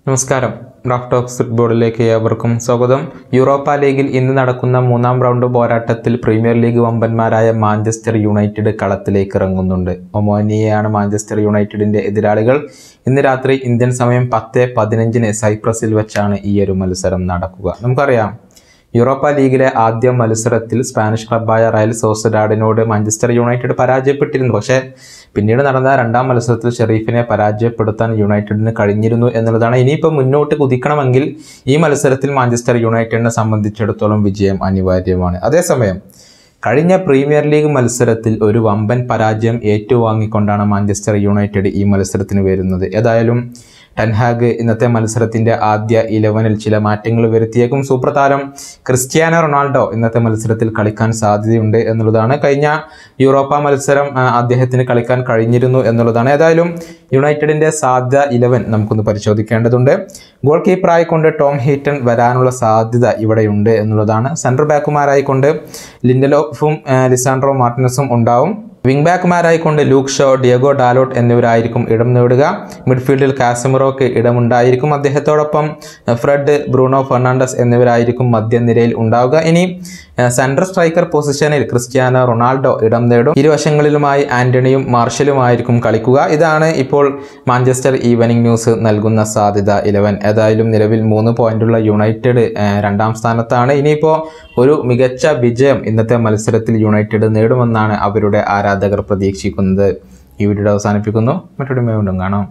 നമസ്കാരം. Raf talks ഫുട്ബോളിലേക്ക് ഏവർക്കും സ്വാഗതം. യൂറോപ്പ ലീഗിൽ ഇന്ന് നടക്കുന്ന മൂന്നാം റൗണ്ട് പോരാട്ടത്തിൽ പ്രീമിയർ ലീഗ് വമ്പന്മാരായ മാഞ്ചസ്റ്റർ യുണൈറ്റഡ് കളത്തിലേക്ക് ഇറങ്ങുന്നുണ്ട്. ഒമോനിയയാണ് മാഞ്ചസ്റ്റർ യുണൈറ്റഡിന്റെ എതിരാളികൾ. ഇന്ന് രാത്രി ഇന്ത്യൻ സമയം 10:15 സൈപ്രസിൽ വെച്ചാണ് ഈ ഒരു മത്സരം നടക്കുക. നമുക്കറിയാം, യൂറോപ്പ ലീഗിലെ ആദ്യ മത്സരത്തിൽ സ്പാനിഷ് ക്ലബ്ബായ റയൽ സോസഡാഡിനോട് മാഞ്ചസ്റ്റർ യുണൈറ്റഡ് പരാജയപ്പെട്ടിരുന്നു. പക്ഷേ പിന്നീട് നടന്ന രണ്ടാം മത്സരത്തിൽ ഷെരീഫിനെ പരാജയപ്പെടുത്താൻ യുണൈറ്റഡിന് കഴിഞ്ഞിരുന്നു എന്നുള്ളതാണ്. ഇനിയിപ്പോൾ മുന്നോട്ട് കുതിക്കണമെങ്കിൽ ഈ മത്സരത്തിൽ മാഞ്ചസ്റ്റർ യുണൈറ്റഡിനെ സംബന്ധിച്ചിടത്തോളം വിജയം അനിവാര്യമാണ്. അതേസമയം കഴിഞ്ഞ പ്രീമിയർ ലീഗ് മത്സരത്തിൽ ഒരു വമ്പൻ പരാജയം ഏറ്റുവാങ്ങിക്കൊണ്ടാണ് മാഞ്ചസ്റ്റർ യുണൈറ്റഡ് ഈ മത്സരത്തിന് വരുന്നത്. ഏതായാലും ടെൻഹാഗ് ഇന്നത്തെ മത്സരത്തിന്റെ ആദ്യ 11-ൽ ചില മാറ്റങ്ങൾ വരുത്തിയേക്കും. സൂപ്പർ താരം ക്രിസ്ത്യാനോ റൊണാൾഡോ ഇന്നത്തെ മത്സരത്തിൽ കളിക്കാൻ സാധ്യതയുണ്ട് എന്നുള്ളതാണ്. കഴിഞ്ഞ യൂറോപ്പ മത്സരം അദ്ദേഹത്തിന് കളിക്കാൻ കഴിഞ്ഞിരുന്നു എന്നുള്ളതാണ്. ഏതായാലും യുണൈറ്റഡിന്റെ സാധ്യത 11 നമുക്കൊന്ന് പരിശോധിക്കേണ്ടതുണ്ട്. ഗോൾ കീപ്പറായിക്കൊണ്ട് ടോം ഹീറ്റൺ വരാനുള്ള സാധ്യത ഇവിടെയുണ്ട് എന്നുള്ളതാണ്. സെൻട്രൽ ബാക്കുമാരായിക്കൊണ്ട് ലിൻഡലോഫും ലിസാൻഡ്രോ മാർട്ടിനസും ഉണ്ടാവും. വിംഗ് ബാക്കുമാരായിക്കൊണ്ട് ലൂക്ക് ഷോ, ഡിയഗോ ഡാലോട്ട് എന്നിവരായിരിക്കും ഇടം നേടുക. മിഡ്ഫീൽഡിൽ കാസമിറോക്ക് ഇടമുണ്ടായിരിക്കും. അദ്ദേഹത്തോടൊപ്പം ഫ്രെഡ്, ബ്രൂണോ ഫെർണാണ്ടസ് എന്നിവരായിരിക്കും മധ്യനിരയിൽ ഉണ്ടാവുക. ഇനി സെൻട്രൽ സ്ട്രൈക്കർ പൊസിഷനിൽ ക്രിസ്ത്യാനോ റൊണാൾഡോ ഇടം നേടും. ഇരുവശങ്ങളിലുമായി ആന്റണിയും മാർഷലുമായിരിക്കും കളിക്കുക. ഇതാണ് ഇപ്പോൾ മാഞ്ചസ്റ്റർ ഈവനിംഗ് ന്യൂസ് നൽകുന്ന സാധ്യത 11. ഏതായാലും നിലവിൽ 3 പോയിന്റുള്ള യുണൈറ്റഡ് രണ്ടാം സ്ഥാനത്താണ്. ഇനിയിപ്പോൾ ഒരു മികച്ച വിജയം ഇന്നത്തെ മത്സരത്തിൽ യുണൈറ്റഡ് നേടുമെന്നാണ് അവരുടെ ആരാധകർ പ്രതീക്ഷിക്കുന്നത്. ഈ വീഡിയോ അവസാനിപ്പിക്കുന്നു. മറ്റൊരു വീണ്ടും കാണാം.